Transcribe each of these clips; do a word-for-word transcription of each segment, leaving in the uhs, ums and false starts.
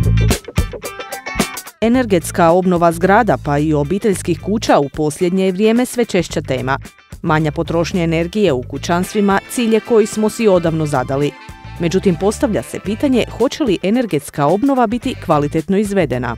Energetska obnova zgrada pa i obiteljskih kuća u posljednje je vrijeme sve češća tema. Manja potrošnja energije u kućanstvima cilj je koji smo si odavno zadali. Međutim, postavlja se pitanje hoće li energetska obnova biti kvalitetno izvedena.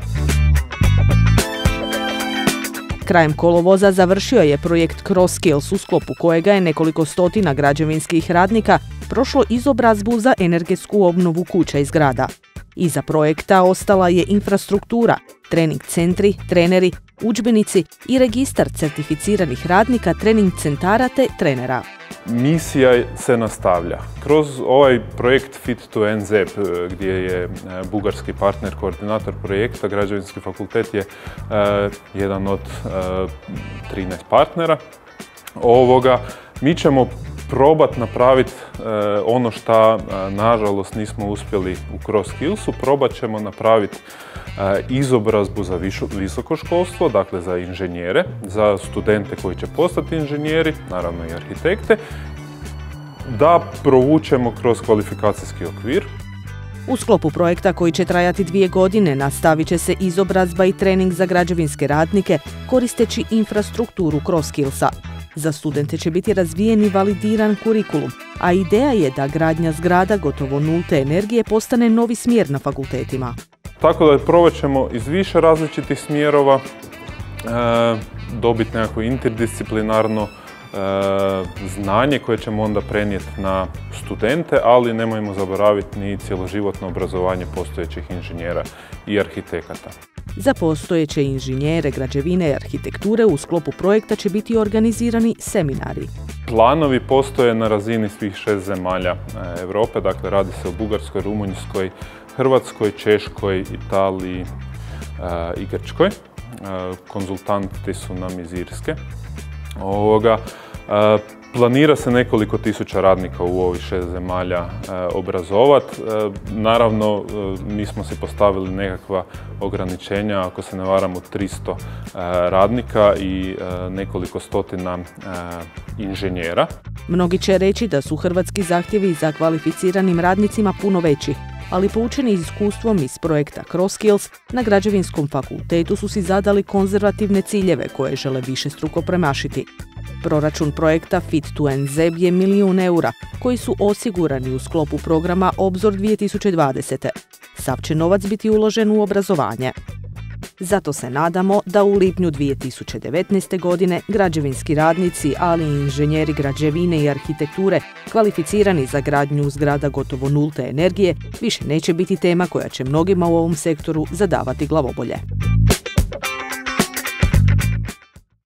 Krajem kolovoza završio je projekt CrossSkills u sklopu kojega je nekoliko stotina građevinskih radnika prošlo izobrazbu za energetsku obnovu kuća i zgrada. Iza projekta ostala je infrastruktura, trening centri, treneri, udžbenici i registar certificiranih radnika trening centara te trenera. Misija se nastavlja. Kroz ovaj projekt Fit to N Z E P, gdje je bugarski partner, koordinator projekta, Građevinski fakultet je uh, jedan od uh, trinaest partnera ovoga. Mi ćemo probati napraviti uh, ono što uh, nažalost nismo uspjeli u CrossSkillsu, probat ćemo napraviti uh, izobrazbu za višu, visoko školstvo, dakle za inženjere, za studente koji će postati inženjeri, naravno i arhitekte, da provučemo kroz kvalifikacijski okvir. U sklopu projekta koji će trajati dvije godine nastavit će se izobrazba i trening za građevinske radnike koristeći infrastrukturu CrossSkillsa. Za studente će biti razvijen i validiran kurikulum, a ideja je da gradnja zgrada gotovo nulte energije postane novi smjer na fakultetima. Tako da probat ćemo iz više različitih smjerova e, dobiti nekako interdisciplinarno e, znanje koje ćemo onda prenijeti na studente, ali nemojmo zaboraviti ni cjeloživotno obrazovanje postojećih inženjera i arhitekata. Za postojeće inženjere građevine i arhitekture u sklopu projekta će biti organizirani seminari. Planovi postoje na razini svih šest zemalja Europe, dakle radi se o Bugarskoj, Rumunjskoj, Hrvatskoj, Češkoj, Italiji e, i Grčkoj. E, konzultanti su nam iz Irske. Ovoga, e, planira se nekoliko tisuća radnika u ovih šest zemalja e, obrazovati. E, naravno, e, mi smo si postavili nekakva ograničenja, ako se ne varam, od tristo e, radnika i e, nekoliko stotina e, inženjera. Mnogi će reći da su hrvatski zahtjevi za kvalificiranim radnicima puno veći, ali poučeni iskustvom iz projekta CrossSkills, na Građevinskom fakultetu su si zadali konzervativne ciljeve koje žele višestruko premašiti. Proračun projekta Fit to N Z E P je milijun eura, koji su osigurani u sklopu programa Obzor dvije tisuće dvadesete. Sav će novac biti uložen u obrazovanje. Zato se nadamo da u lipnju dvije tisuće devetnaeste. godine građevinski radnici, ali i inženjeri građevine i arhitekture kvalificirani za gradnju zgrada gotovo nulte energije više neće biti tema koja će mnogima u ovom sektoru zadavati glavobolje.